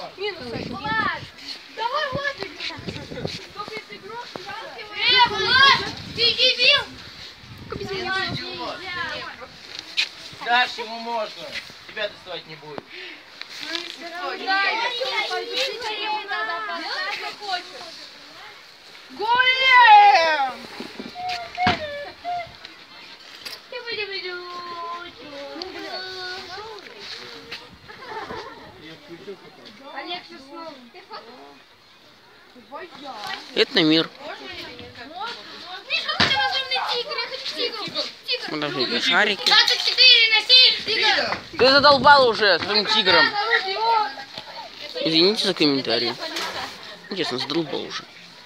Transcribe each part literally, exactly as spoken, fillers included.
Минус. Давай, Влад! Эй, Влад! Ты дебил! Дальше ему можно. Тебя доставать не будет. Гуляем! Это мир. Вот там всякие шарики. Ты задолбал уже с этим тигром. Извините за комментарий. Честно, задолбал уже.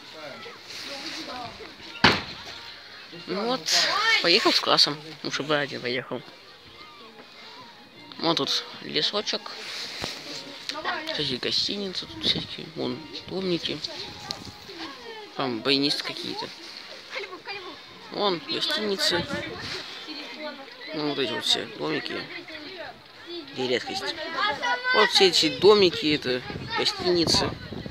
Ну вот, поехал с классом. Лучше бы один поехал. Вот тут лесочек. Всякие гостиницы, тут всякие, вон, домики. Там баянисты какие-то. Вон, гостиницы. Ну, вот эти вот все домики. Где редкость. Вот все эти домики, это гостиницы.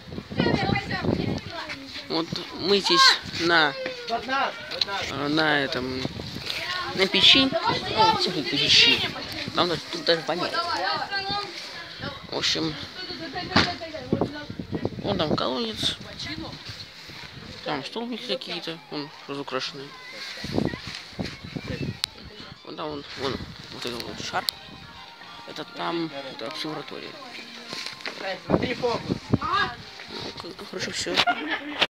Вот мы здесь на, на этом, на печи. О, типа печи. Там даже, тут даже воняет. В общем, вон там колодец. Там столбики какие-то, вон разукрашенные. Вон там вон, вон вот этот вот шар. Это там, это обсерватория. Ну, хорошо, все.